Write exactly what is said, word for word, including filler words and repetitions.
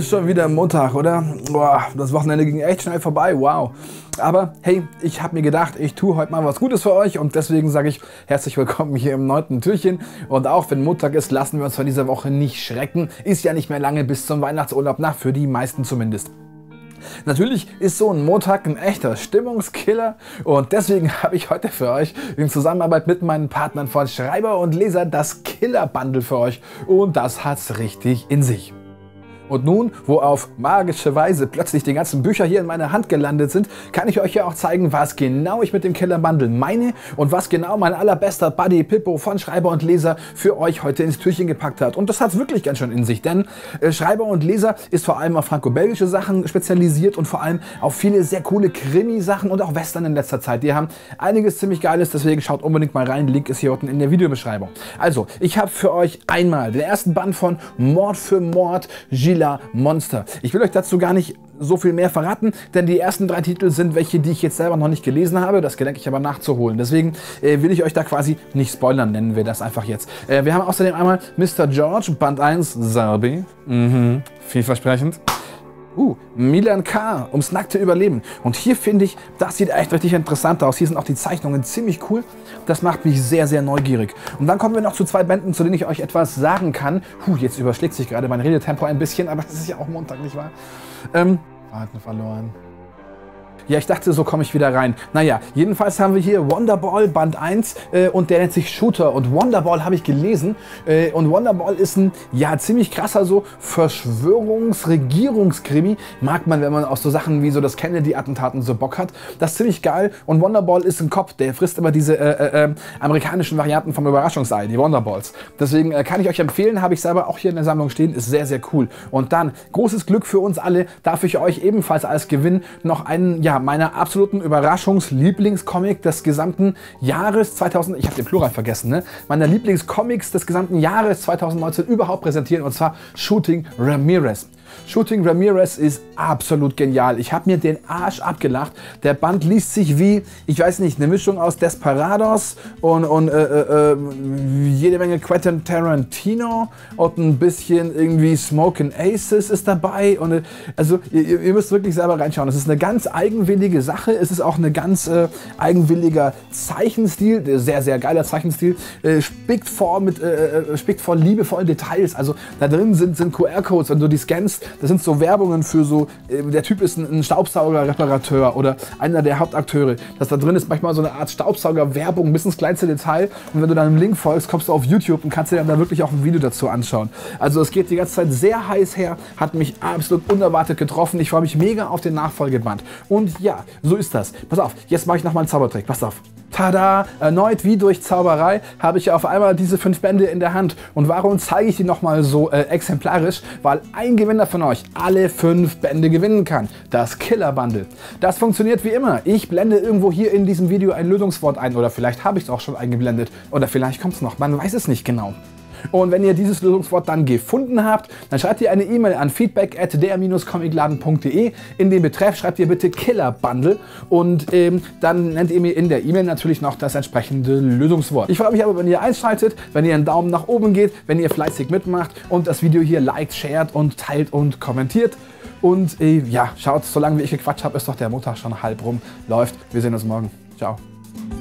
Ist schon wieder Montag, oder? Boah, das Wochenende ging echt schnell vorbei, wow. Aber hey, ich habe mir gedacht, ich tue heute mal was Gutes für euch und deswegen sage ich herzlich willkommen hier im neunten Türchen. Und auch wenn Montag ist, lassen wir uns von dieser Woche nicht schrecken. Ist ja nicht mehr lange bis zum Weihnachtsurlaub, na, für die meisten zumindest. Natürlich ist so ein Montag ein echter Stimmungskiller und deswegen habe ich heute für euch in Zusammenarbeit mit meinen Partnern von Schreiber und Leser das Killer-Bundle für euch und das hat's richtig in sich. Und nun, wo auf magische Weise plötzlich die ganzen Bücher hier in meiner Hand gelandet sind, kann ich euch ja auch zeigen, was genau ich mit dem Killer Bundle meine und was genau mein allerbester Buddy Pippo von Schreiber und Leser für euch heute ins Türchen gepackt hat. Und das hat es wirklich ganz schön in sich, denn äh, Schreiber und Leser ist vor allem auf franco-belgische Sachen spezialisiert und vor allem auf viele sehr coole Krimi-Sachen und auch Western in letzter Zeit. Die haben einiges ziemlich Geiles, deswegen schaut unbedingt mal rein. Link ist hier unten in der Videobeschreibung. Also, ich habe für euch einmal den ersten Band von Mord für Mord, Gilles Monster. Ich will euch dazu gar nicht so viel mehr verraten, denn die ersten drei Titel sind welche, die ich jetzt selber noch nicht gelesen habe. Das gedenke ich aber nachzuholen. Deswegen äh, will ich euch da quasi nicht spoilern, nennen wir das einfach jetzt. Äh, wir haben außerdem einmal Mister George, Band eins, Selby. Mhm, vielversprechend. Uh, Milan K. ums nackte Überleben. Und hier finde ich, das sieht echt richtig interessant aus. Hier sind auch die Zeichnungen ziemlich cool. Das macht mich sehr, sehr neugierig. Und dann kommen wir noch zu zwei Bänden, zu denen ich euch etwas sagen kann. Puh, jetzt überschlägt sich gerade mein Redetempo ein bisschen, aber das ist ja auch Montag, nicht wahr? Ähm, Faden verloren. Ja, ich dachte, so komme ich wieder rein. Naja, jedenfalls haben wir hier Wonderball Band eins äh, und der nennt sich Shooter. Und Wonderball habe ich gelesen äh, und Wonderball ist ein, ja, ziemlich krasser so Verschwörungsregierungskrimi. Mag man, wenn man auf so Sachen wie so das Kennedy-Attentaten so Bock hat. Das ist ziemlich geil und Wonderball ist ein Cop, der frisst immer diese äh, äh, amerikanischen Varianten vom Überraschungsei, die Wonderballs. Deswegen äh, kann ich euch empfehlen, habe ich selber auch hier in der Sammlung stehen, ist sehr, sehr cool. Und dann, großes Glück für uns alle, darf ich euch ebenfalls als Gewinn noch einen, ja, meiner absoluten Überraschungslieblingscomic des gesamten Jahres zweitausend, ich habe den Plural vergessen, ne? Meiner Lieblingscomics des gesamten Jahres zweitausendneunzehn überhaupt präsentieren und zwar Shooting Ramirez. Shooting Ramirez ist absolut genial. Ich habe mir den Arsch abgelacht. Der Band liest sich wie, ich weiß nicht, eine Mischung aus Desperados und, und äh, äh, jede Menge Quentin Tarantino und ein bisschen irgendwie Smokin' Aces ist dabei. Und, also ihr, ihr müsst wirklich selber reinschauen. Es ist eine ganz eigenwillige Sache. Es ist auch eine ganz äh, eigenwilliger Zeichenstil, sehr, sehr geiler Zeichenstil. Äh, spickt vor mit, äh, spickt vor liebevollen Details. Also da drin sind, sind Q R-Codes, wenn du die scannst. Das sind so Werbungen für so, äh, der Typ ist ein, ein Staubsauger-Reparateur oder einer der Hauptakteure. Das da drin ist manchmal so eine Art Staubsauger-Werbung bis ins kleinste Detail. Und wenn du dann einem Link folgst, kommst du auf YouTube und kannst dir dann da wirklich auch ein Video dazu anschauen. Also es geht die ganze Zeit sehr heiß her, hat mich absolut unerwartet getroffen. Ich freue mich mega auf den Nachfolgeband. Und ja, so ist das. Pass auf, jetzt mache ich nochmal einen Zaubertrick. Pass auf. Tada! Erneut wie durch Zauberei habe ich auf einmal diese fünf Bände in der Hand. Und warum zeige ich die nochmal so äh, exemplarisch? Weil ein Gewinner von euch alle fünf Bände gewinnen kann. Das Killer Bundle. Das funktioniert wie immer. Ich blende irgendwo hier in diesem Video ein Lösungswort ein. Oder vielleicht habe ich es auch schon eingeblendet. Oder vielleicht kommt es noch. Man weiß es nicht genau. Und wenn ihr dieses Lösungswort dann gefunden habt, dann schreibt ihr eine E-Mail an feedback at der comicladen punkt de. In den Betreff schreibt ihr bitte Killer Bundle und ähm, dann nennt ihr mir in der E-Mail natürlich noch das entsprechende Lösungswort. Ich freue mich aber, wenn ihr einschaltet, wenn ihr einen Daumen nach oben geht, wenn ihr fleißig mitmacht und das Video hier liked, shared und teilt und kommentiert. Und äh, ja, schaut, solange wie ich gequatscht habe, ist doch der Montag schon halb rum. Läuft. Wir sehen uns morgen. Ciao.